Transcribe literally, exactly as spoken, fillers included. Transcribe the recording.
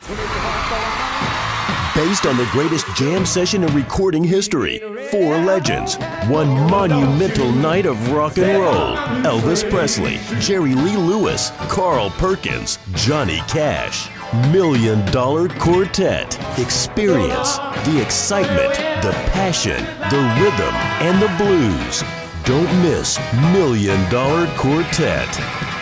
Based on the greatest jam session in recording history, four legends, one monumental night of rock and roll. Elvis Presley, Jerry Lee Lewis, Carl Perkins, Johnny Cash. Million Dollar Quartet. Experience the excitement, the passion, the rhythm, and the blues. Don't miss Million Dollar Quartet.